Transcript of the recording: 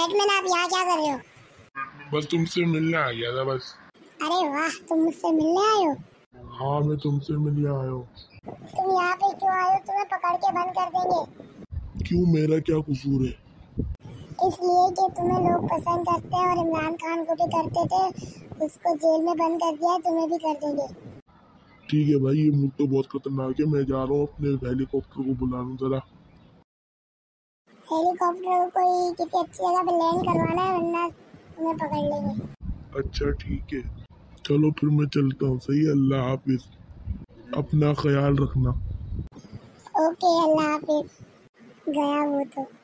Batman आप यहाँ क्या कर रहे हो? बस तुमसे मिलने आ गया था बस। अरे वाह, तुम मुझसे मिलने आए हो? हाँ मैं तुमसे मिलने आया हूँ। तुम यहाँ पे क्यों आए हो? तुम्हें पकड़ के बंद कर देंगे। क्यों, मेरा क्या कसूर है? इसलिए कि तुम्हें लोग पसंद करते हैं और इमरान खान को भी करते थे, उसको जेल में बंद कर दिया है, तुम्हें भी कर देंगे। ठीक है भाई, ये मुल्क तो बहुत खतरनाक है, मैं जा रहा हूँ अपने हेलीकॉप्टर को बुला लूँ जरा। हेलीकॉप्टर को कोई किसी अच्छी जगह पे लैंड करवाना है, वरना तुम्हें पकड़ लेंगे। अच्छा ठीक है, चलो फिर मैं चलता हूँ। सही है, अल्लाह हाफिज, अपना ख्याल रखना। ओके, अल्लाह हाफिज। गया वो तो।